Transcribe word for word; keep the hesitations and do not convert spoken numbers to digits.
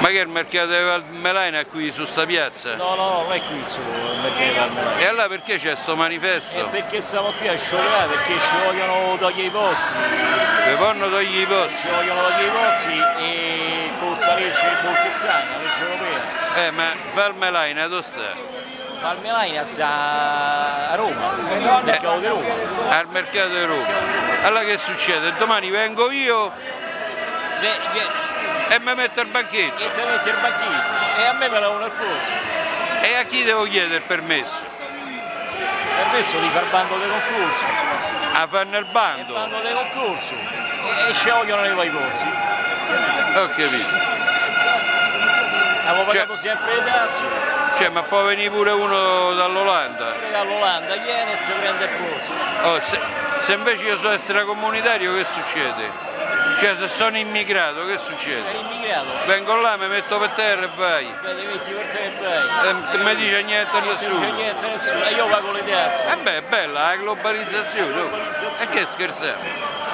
Ma che è il mercato di Valmelaina qui su sta piazza? No, no, non è qui su il mercato di Valmelaina. E allora perché c'è sto manifesto? E perché siamo qui a sciogliere? Perché ci vogliono togliere i posti. Vi vanno togliere i posti? Ci vogliono togliere i posti e con questa legge bolkestana, la legge europea. Eh, ma Valmelaina dove sta? Valmelaina sta a Roma, al mercato di Roma. Al mercato di Roma. Allora che succede? Domani vengo io Beh, beh, e mi metto al banchetto. e ti metti il banchetto e a me me la uno al posto. E a chi devo chiedere il permesso? Permesso di far bando dei concorsi. A fanno il Il bando? bando dei concorsi. E, e ci vogliono i vari posti. Ho capito. Abbiamo Cioè- pagato sempre le tasse. Cioè, ma può venire pure uno dall'Olanda? Pure dall'Olanda viene e si prende il posto. Oh, se, se invece io sono extracomunitario che succede? Cioè se sono immigrato che succede? Sei immigrato. Vengo là, mi metto per terra e vai. Beh, ti metti per te e vai. E non mi dice niente a Non c'è nessuno. niente a nessuno. E io pago le tasse. E beh, è bella la globalizzazione. Oh. Globalizzazione. E che scherziamo?